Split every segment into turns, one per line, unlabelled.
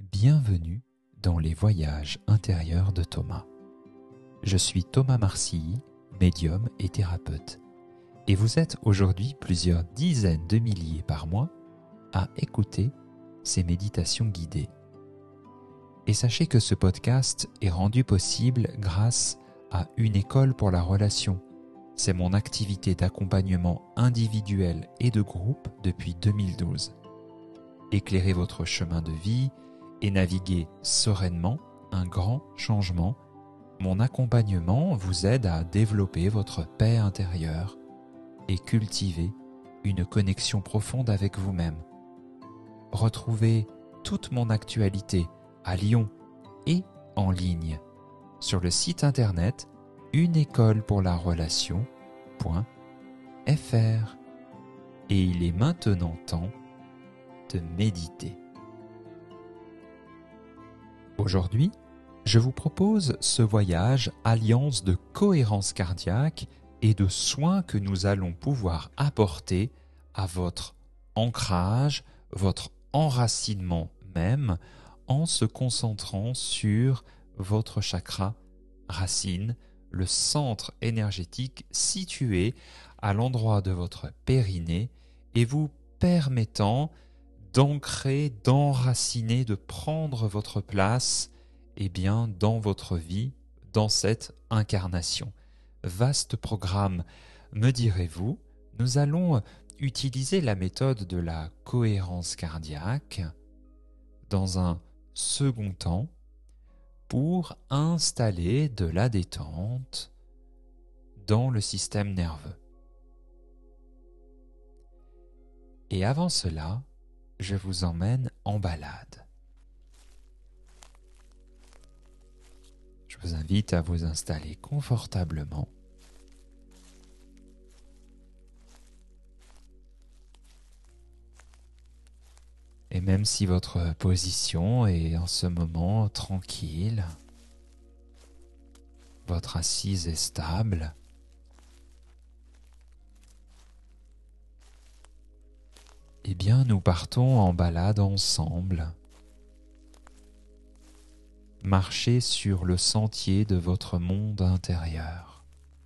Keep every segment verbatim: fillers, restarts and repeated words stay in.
Bienvenue dans les voyages intérieurs de Thomas. Je suis Thomas Marcilly, médium et thérapeute, et vous êtes aujourd'hui plusieurs dizaines de milliers par mois à écouter ces méditations guidées. Et sachez que ce podcast est rendu possible grâce à Une école pour la relation. C'est mon activité d'accompagnement individuel et de groupe depuis deux mille douze. Éclairez votre chemin de vie et naviguer sereinement un grand changement. Mon accompagnement vous aide à développer votre paix intérieure et cultiver une connexion profonde avec vous-même. Retrouvez toute mon actualité à Lyon et en ligne sur le site internet une école pour la relation point f r. Et il est maintenant temps de méditer. Aujourd'hui, je vous propose ce voyage alliance de cohérence cardiaque et de soins que nous allons pouvoir apporter à votre ancrage, votre enracinement même, en se concentrant sur votre chakra racine, le centre énergétique situé à l'endroit de votre périnée et vous permettant d'ancrer, d'enraciner, de prendre votre place eh bien, dans votre vie, dans cette incarnation. Vaste programme, me direz-vous. Nous allons utiliser la méthode de la cohérence cardiaque dans un second temps pour installer de la détente dans le système nerveux. Et avant cela, je vous emmène en balade. Je vous invite à vous installer confortablement. Et même si votre position est en ce moment tranquille, votre assise est stable, eh bien nous partons en balade ensemble. Marchez sur le sentier de votre monde intérieur.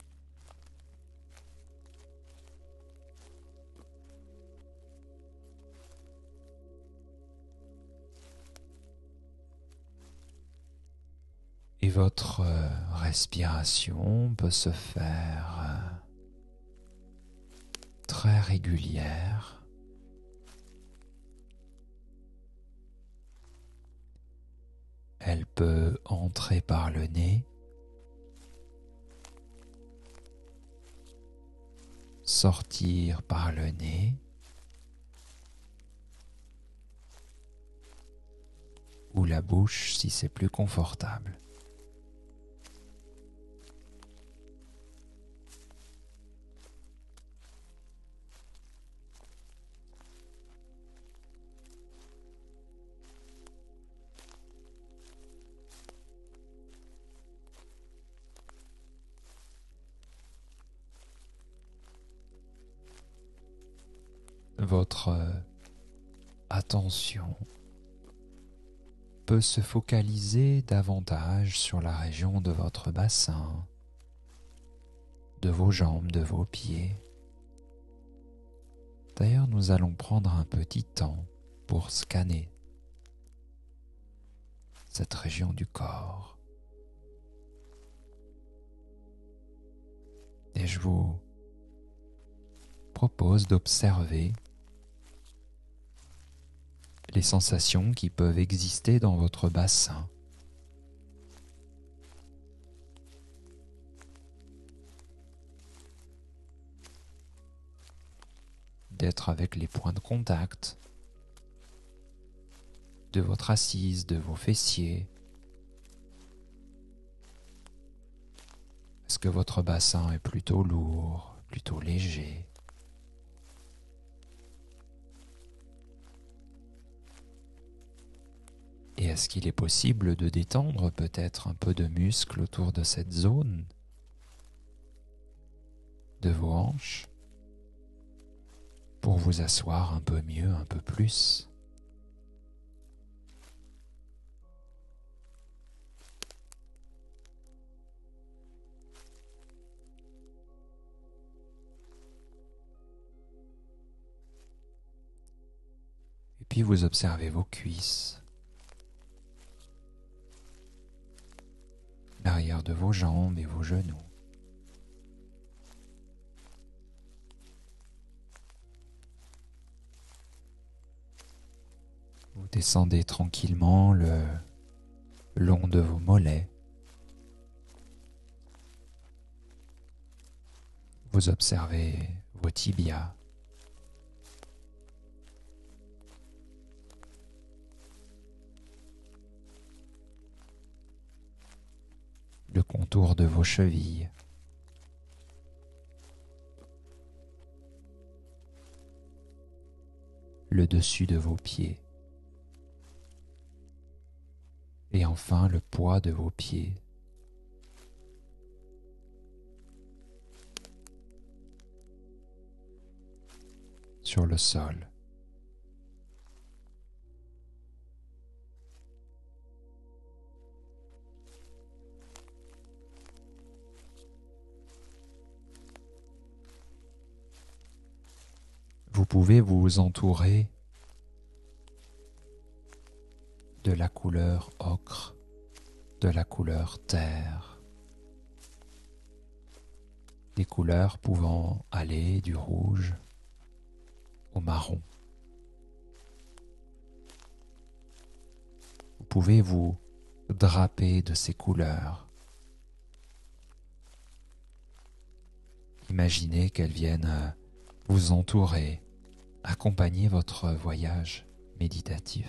Et votre respiration peut se faire très régulière. Elle peut entrer par le nez, sortir par le nez, ou la bouche si c'est plus confortable. Votre attention peut se focaliser davantage sur la région de votre bassin, de vos jambes, de vos pieds. D'ailleurs, nous allons prendre un petit temps pour scanner cette région du corps. Et je vous propose d'observer les sensations qui peuvent exister dans votre bassin. D'être avec les points de contact de votre assise, de vos fessiers. Est-ce que votre bassin est plutôt lourd, plutôt léger ? Et est-ce qu'il est possible de détendre peut-être un peu de muscle autour de cette zone, de vos hanches, pour vous asseoir un peu mieux, un peu plus ? puis vous observez vos cuisses, l'arrière de vos jambes et vos genoux. Vous descendez tranquillement le long de vos mollets. Vous observez vos tibias. Le contour de vos chevilles. Le dessus de vos pieds. Et enfin le poids de vos pieds. Sur le sol. Vous pouvez vous entourer de la couleur ocre, de la couleur terre, des couleurs pouvant aller du rouge au marron. Vous pouvez vous draper de ces couleurs. Imaginez qu'elles viennent vous entourer, accompagner votre voyage méditatif.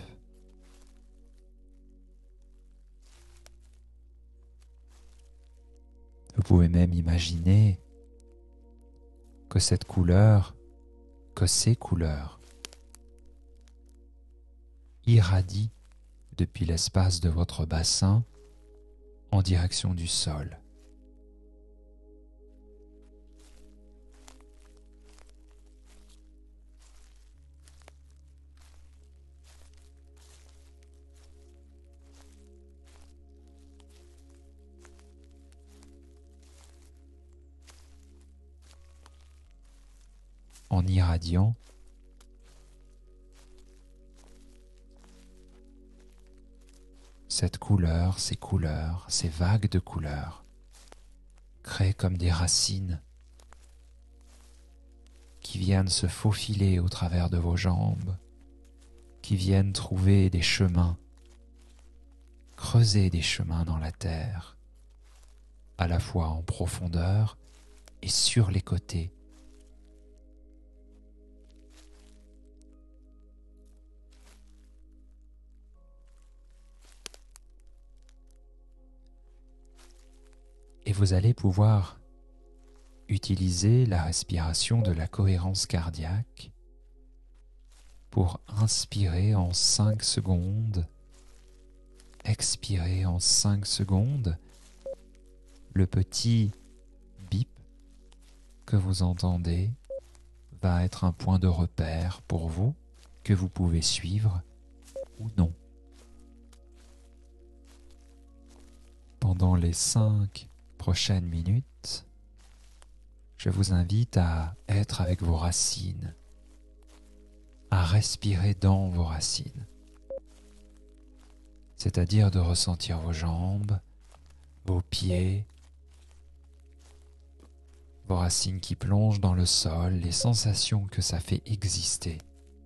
Vous pouvez même imaginer que cette couleur, que ces couleurs irradient depuis l'espace de votre bassin en direction du sol. En irradiant, cette couleur, ces couleurs, ces vagues de couleurs créent comme des racines qui viennent se faufiler au travers de vos jambes, qui viennent trouver des chemins, creuser des chemins dans la terre, à la fois en profondeur et sur les côtés. Et vous allez pouvoir utiliser la respiration de la cohérence cardiaque pour inspirer en cinq secondes, expirer en cinq secondes. Le petit bip que vous entendez va être un point de repère pour vous que vous pouvez suivre ou non. Pendant les cinq prochaines minutes, je vous invite à être avec vos racines, à respirer dans vos racines, c'est-à-dire de ressentir vos jambes, vos pieds, vos racines qui plongent dans le sol, les sensations que ça fait exister.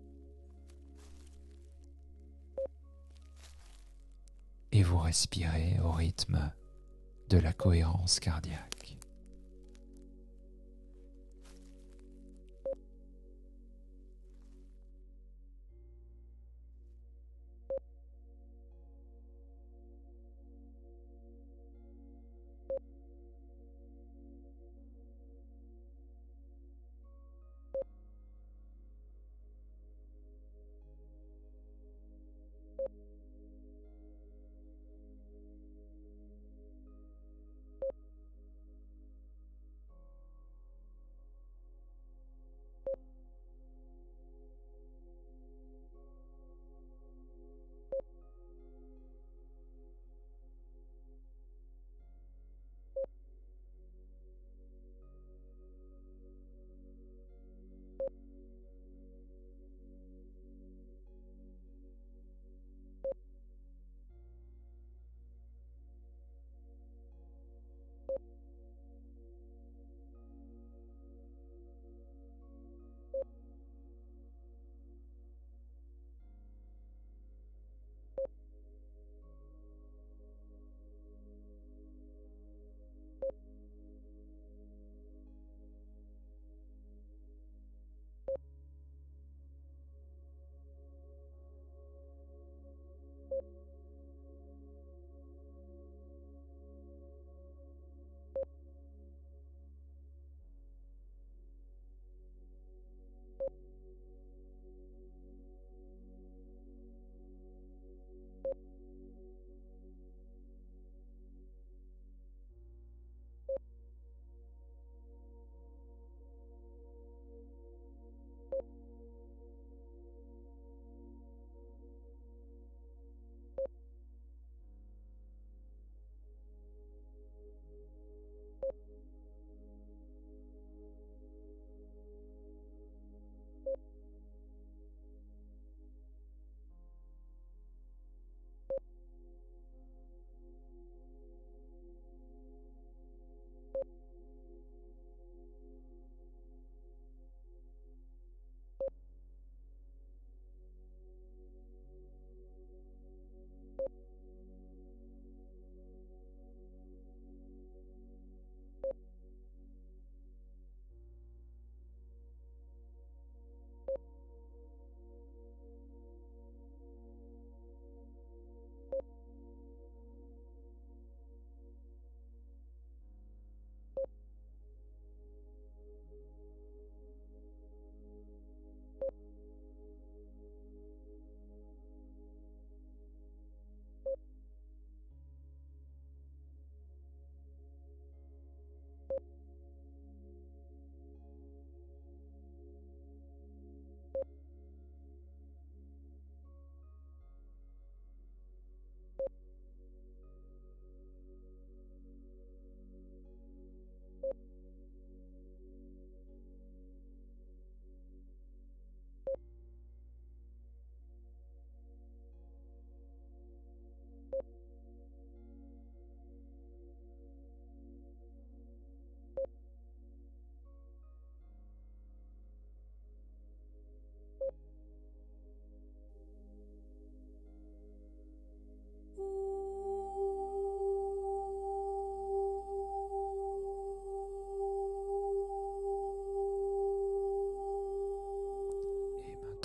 Et vous respirez au rythme de la cohérence cardiaque.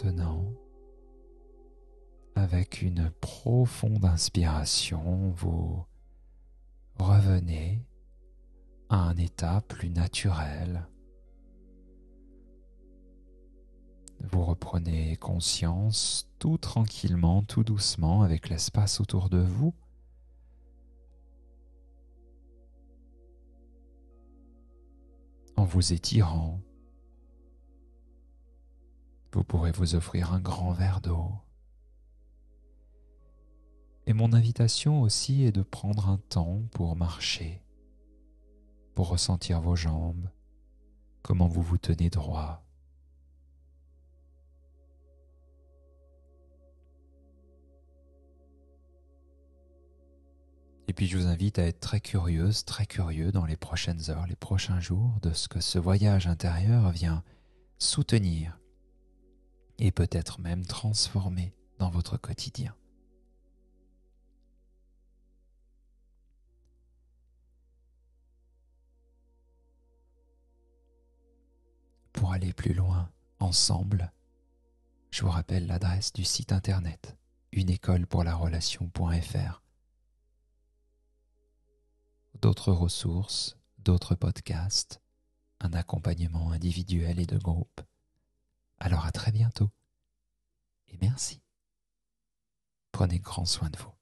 maintenant, avec une profonde inspiration, vous revenez à un état plus naturel. Vous reprenez conscience tout tranquillement, tout doucement avec l'espace autour de vous. En vous étirant, vous pourrez vous offrir un grand verre d'eau. Et mon invitation aussi est de prendre un temps pour marcher, pour ressentir vos jambes, comment vous vous tenez droit. Et puis je vous invite à être très curieuse, très curieux dans les prochaines heures, les prochains jours, de ce que ce voyage intérieur vient soutenir et peut-être même transformer dans votre quotidien. Pour aller plus loin ensemble, je vous rappelle l'adresse du site internet une école pour la relation point f r. D'autres ressources, d'autres podcasts, un accompagnement individuel et de groupe. Alors à très bientôt et merci. Prenez grand soin de vous.